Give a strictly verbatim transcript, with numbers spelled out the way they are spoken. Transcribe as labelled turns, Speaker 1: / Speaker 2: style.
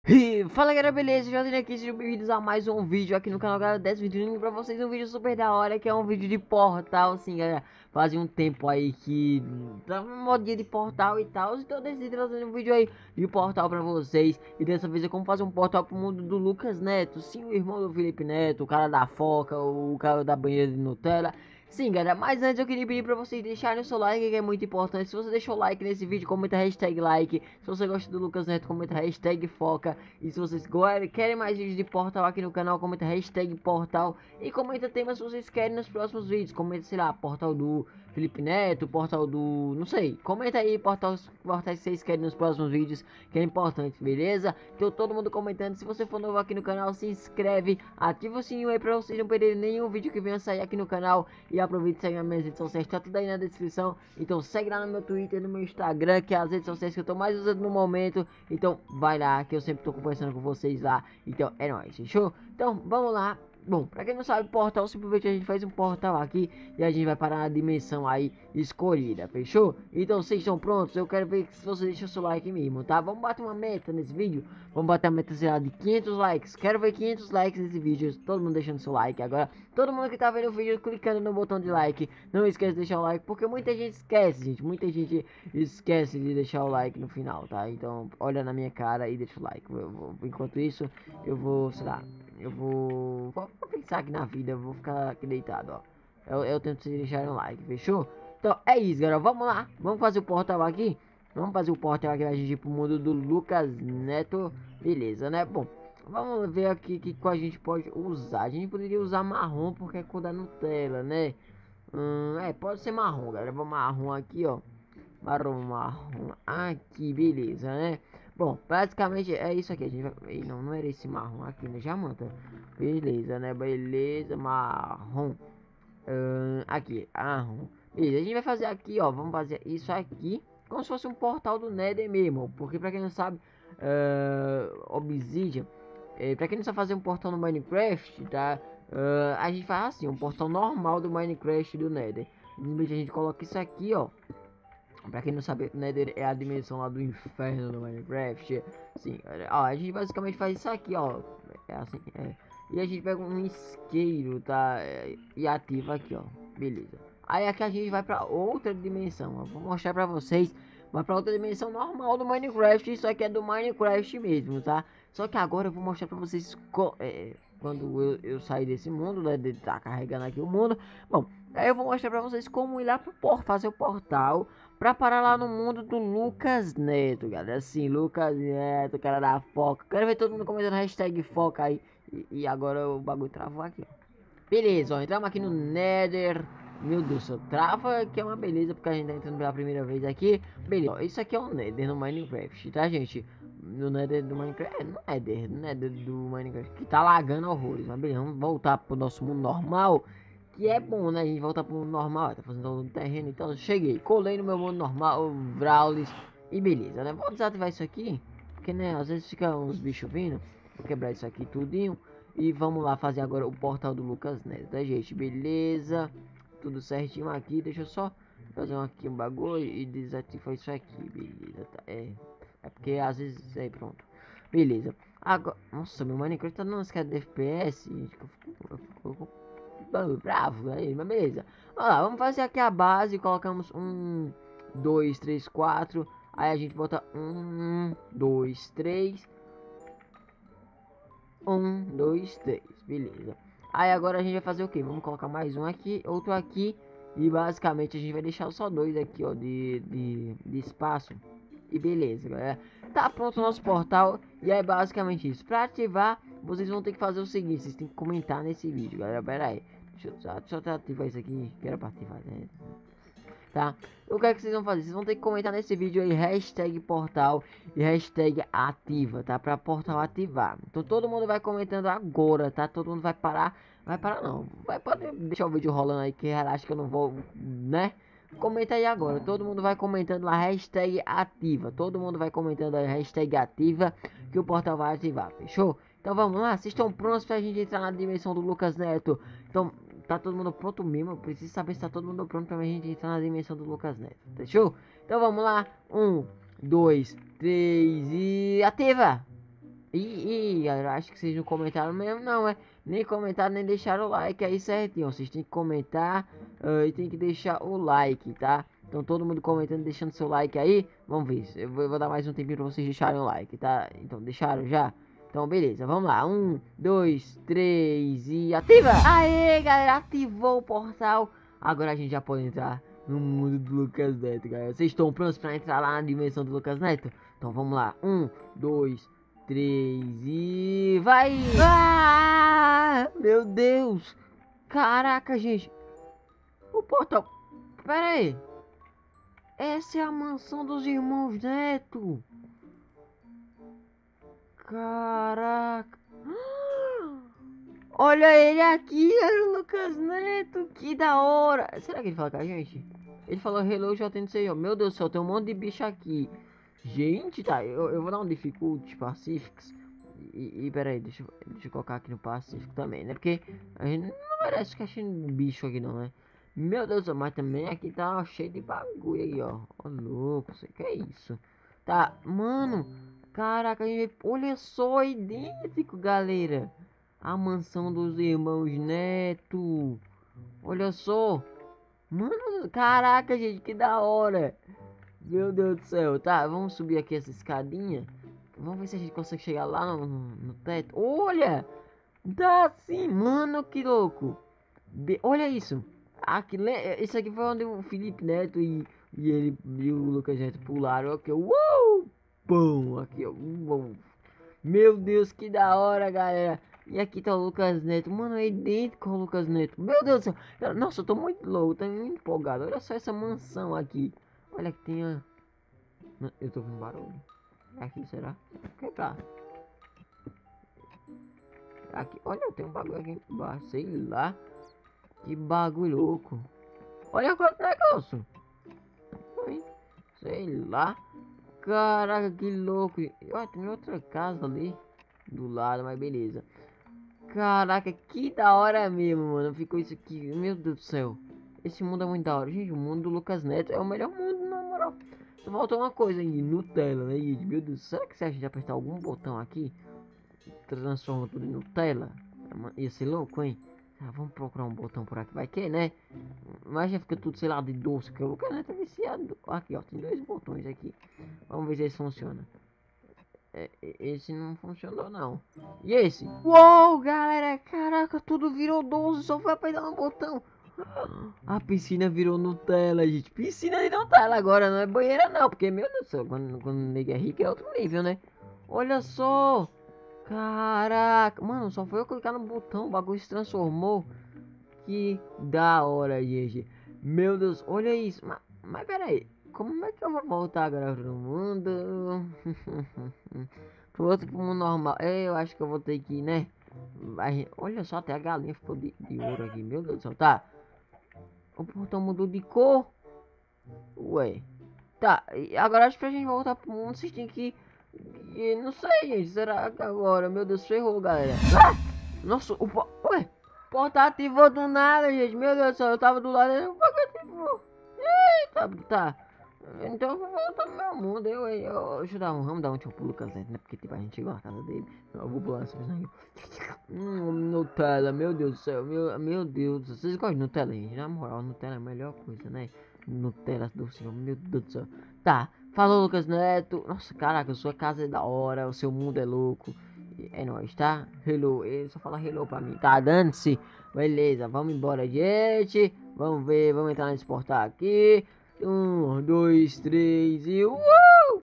Speaker 1: E fala galera, beleza? Já tenho aqui, sejam bem-vindos a mais um vídeo aqui no canal, galera. Desse vídeo pra vocês, um vídeo super da hora, que é um vídeo de portal, assim, galera. Fazia um tempo aí que tava um modinha de portal e tal, então eu decidi trazer um vídeo aí de portal pra vocês. E dessa vez é como fazer um portal pro mundo do Lucas Neto, sim, o irmão do Felipe Neto, o cara da foca, o cara da banheira de Nutella. Sim, galera, mas antes eu queria pedir pra vocês deixarem o seu like, que é muito importante. Se você deixou o like nesse vídeo, comenta hashtag like. Se você gosta do Lucas Neto, comenta hashtag foca. E se vocês querem mais vídeos de portal aqui no canal, comenta hashtag portal. E comenta temas que vocês querem nos próximos vídeos. Comenta, sei lá, portal do Felipe Neto, portal do... não sei. Comenta aí portais, portais que vocês querem nos próximos vídeos, que é importante, beleza? Então todo mundo comentando. Se você for novo aqui no canal, se inscreve. Ativa o sininho aí pra vocês não perderem nenhum vídeo que venha sair aqui no canal. E aproveita e segue nas minhas redes sociais, tá tudo aí na descrição. Então segue lá no meu Twitter, no meu Instagram, que é as redes sociais que eu tô mais usando no momento. Então vai lá, que eu sempre tô conversando com vocês lá. Então é nóis, fechou? Então vamos lá. Bom, pra quem não sabe, portal, simplesmente a gente faz um portal aqui e a gente vai parar na dimensão aí escolhida, fechou? Então vocês estão prontos? Eu quero ver se você deixa o seu like mesmo, tá? Vamos bater uma meta nesse vídeo. Vamos bater a meta, sei lá, de quinhentos likes. Quero ver quinhentos likes nesse vídeo, todo mundo deixando seu like. Agora, todo mundo que tá vendo o vídeo, clicando no botão de like. Não esquece de deixar o like, porque muita gente esquece, gente. Muita gente esquece de deixar o like no final, tá? Então, olha na minha cara e deixa o like. Eu vou, enquanto isso, eu vou, sei lá... Eu vou, vou pensar aqui na vida, eu vou ficar aqui deitado, ó. Eu, eu tento deixar um like, fechou? Então é isso, galera. Vamos lá. Vamos fazer o portal aqui. Vamos fazer o portal aqui pra gente ir pro mundo do Lucas Neto. Beleza, né? Bom, vamos ver aqui que que a gente pode usar. A gente poderia usar marrom porque é cor da Nutella, né? Hum, é, pode ser marrom, galera. Vamos marrom aqui, ó. Marrom, marrom. Aqui, beleza, né? Bom, basicamente é isso aqui. A gente vai... Ei, não, não era esse marrom aqui, né? Já manda. Beleza, né? Beleza, marrom. Hum, aqui, marrom. Beleza, a gente vai fazer aqui, ó. Vamos fazer isso aqui. Como se fosse um portal do Nether mesmo. Porque pra quem não sabe, uh, Obsidian. É, pra quem não sabe fazer um portal no Minecraft, tá? Uh, a gente faz assim, um portal normal do Minecraft do Nether. Simplesmente a gente coloca isso aqui, ó. Pra quem não sabe, Nether é a dimensão lá do inferno no Minecraft. Sim, ó, a gente basicamente faz isso aqui, ó. É assim, é. E a gente pega um isqueiro, tá? É, e ativa aqui, ó. Beleza. Aí aqui a gente vai pra outra dimensão, ó. Vou mostrar pra vocês. Vai pra outra dimensão normal do Minecraft. Isso aqui é do Minecraft mesmo, tá? Só que agora eu vou mostrar pra vocês é, quando eu, eu sair desse mundo, né? De tá carregando aqui o mundo. Bom, aí eu vou mostrar pra vocês como ir lá pro por fazer o portal pra parar lá no mundo do Lucas Neto, galera. Assim, Lucas Neto, cara da foca. Quero ver todo mundo comentando hashtag foca aí. E, e agora o bagulho travou aqui, ó. Beleza, ó. Entramos aqui no Nether. Meu Deus, só trava que é uma beleza, porque a gente tá entrando pela primeira vez aqui. Beleza, ó, isso aqui é o Nether no Minecraft, tá, gente? No Nether do Minecraft. É, no Nether, no Nether do Minecraft. Que tá lagando horrores. Mas beleza, vamos voltar pro nosso mundo normal. Que é bom, né? A gente volta pro mundo normal. Tá fazendo todo no terreno. Então, cheguei. Colei no meu mundo normal. Brawlis. E beleza, né? Vou desativar isso aqui. Porque, né? Às vezes fica uns bichos vindo. Vou quebrar isso aqui tudinho. E vamos lá fazer agora o portal do Lucas Neto, tá, gente? Beleza. Tudo certinho aqui. Deixa eu só fazer um aqui um bagulho e desativar isso aqui. Beleza, tá? É. É porque às vezes. Aí, pronto. Beleza. Agora. Nossa, meu Minecraft tá dando uns queda de F P S. Gente, eu fico, eu fico, eu fico bravo aí, mas beleza. Olha lá, vamos fazer aqui a base. Colocamos um, dois, três, quatro. Aí a gente bota um, dois, três. Um, dois, três. Beleza. Aí agora a gente vai fazer o que? Vamos colocar mais um aqui, outro aqui. E basicamente a gente vai deixar só dois aqui, ó, de, de, de espaço. E beleza, galera. Tá pronto o nosso portal. E é basicamente isso. Pra ativar, vocês vão ter que fazer o seguinte. Vocês têm que comentar nesse vídeo, galera. Pera aí. Deixa eu, deixa eu ativar isso aqui. Quero pra ativar, né? Tá? O que é que vocês vão fazer? Vocês vão ter que comentar nesse vídeo aí hashtag portal e hashtag ativa, tá? Pra portal ativar. Então todo mundo vai comentando agora, tá? Todo mundo vai parar. Vai parar não. Vai pode deixar o vídeo rolando aí que relaxa que eu não vou, né? Comenta aí agora. Todo mundo vai comentando lá hashtag ativa. Todo mundo vai comentando aí hashtag ativa que o portal vai ativar, fechou? Então vamos lá, vocês estão prontos pra gente entrar na dimensão do Lucas Neto? Então tá todo mundo pronto mesmo. Eu preciso saber se tá todo mundo pronto pra gente entrar na dimensão do Lucas Neto. Fechou? Então vamos lá. Um, dois, três e ativa! E, e galera, acho que vocês não comentaram mesmo, não, é? Nem comentaram, nem deixaram o like aí certinho. Vocês têm que comentar uh, e tem que deixar o like, tá? Então todo mundo comentando, deixando seu like aí. Vamos ver, eu vou, eu vou dar mais um tempinho pra vocês deixarem o like, tá? Então deixaram já? Então beleza, vamos lá. Um, dois, três e ativa! Aê, galera, ativou o portal. Agora a gente já pode entrar no mundo do Lucas Neto, galera. Vocês estão prontos pra entrar lá na dimensão do Lucas Neto? Então vamos lá. Um, dois, três e vai! Ah, meu Deus! Caraca, gente! O portal. Pera aí! Essa é a mansão dos irmãos Neto! Caraca! Olha ele aqui, olha o Lucas Neto! Que da hora! Será que ele fala com a gente? Ele falou hello, já tem sei, ó. Meu Deus do céu, tem um monte de bicho aqui. Gente, tá, eu, eu vou dar um difficulty Pacifics. E, e peraí, deixa, eu- deixa eu colocar aqui no Pacífico também, né? Porque a gente não merece caixinha de bicho aqui não, né? Meu Deus do céu, mas também aqui tá cheio de bagulho aí, ó. Ó, louco, sei que é isso. Tá, mano, caraca, a gente- olha só, idêntico, galera. A mansão dos irmãos Neto. Olha só. Mano, caraca, gente, que da hora. Meu Deus do céu, tá, vamos subir aqui essa escadinha. Vamos ver se a gente consegue chegar lá no, no- no teto. Olha! Dá sim, mano, que louco. Be- olha isso. Aqui, le- isso aqui foi onde o Felipe Neto e, e ele e o Lucas Neto pularam. Aqui, ó. Uou! Pum! Aqui, ó. Uou. Meu Deus, que da hora, galera. E aqui tá o Lucas Neto. Mano, é idêntico ao Lucas Neto. Meu Deus do céu. Cara, nossa, eu tô muito louco, tô muito empolgado. Olha só essa mansão aqui. Olha que tem a... Eu tô ouvindo barulho. É aqui, será? Quebrar. Aqui, olha, tem um bagulho aqui embaixo, sei lá. Que bagulho louco. Olha quanto negócio. Oi, sei lá. Caraca, que louco. Olha, tem outra casa ali do lado, mas beleza. Caraca, que da hora mesmo, mano. Ficou isso aqui, meu Deus do céu. Esse mundo é muito da hora. Gente, o mundo do Lucas Neto é o melhor mundo, na moral. Só falta uma coisa aí, Nutella, né, gente? Meu Deus, será que se a gente apertar algum botão aqui, transforma tudo em Nutella? Ia ser louco, hein? Ah, vamos procurar um botão por aqui, vai que, né? Mas já fica tudo, sei lá, de doce, que o Lucas Neto é viciado. Aqui, ó, tem dois botões aqui. Vamos ver se esse funciona. É, esse não funcionou, não. E esse? Uou, galera, caraca, tudo virou doce, só foi apertar um botão. A piscina virou Nutella, gente. Piscina de Nutella agora, não é banheira não, porque, meu Deus do céu, quando, quando o nego é rico é outro nível, né? Olha só. Caraca, mano, só foi eu clicar no botão, o bagulho se transformou. Que da hora, gente. Meu Deus, olha isso. Mas, mas pera aí, como é que eu vou voltar agora pro mundo? Pro outro pro mundo normal. É, eu acho que eu vou ter que ir, né? Mas, olha só, até a galinha ficou de, de ouro aqui, meu Deus do céu, tá? O portão mudou de cor. Ué. Tá, e agora acho que pra gente voltar pro mundo, vocês têm que... que- Não sei, gente. Será que agora? Meu Deus, ferrou, galera. Ah! Nossa, o po... Ué. O portal ativou do nada, gente. Meu Deus do céu, eu tava do lado e o portal ativou. Eita, tá. Então eu vou voltar no meu mundo. Eu, eu, eu, deixa eu dar um... Vamos dar um tchau pro Lucas Neto, né? Porque tipo, a gente chegou na casa dele. Eu vou pular essa visão aqui. Hum, Nutella, meu Deus do céu. Meu, meu Deus. Vocês gostam de Nutella, gente? Na moral, Nutella é a melhor coisa, né? Nutella do céu, meu Deus do céu. Tá, falou Lucas Neto. Nossa, caraca, sua casa é da hora, o seu mundo é louco. É nóis, tá? Hello, ele só fala hello pra mim. Tá, dane-se. Beleza, vamos embora, gente. Vamos ver, vamos entrar nesse portal aqui. Um, dois, três e... Uh!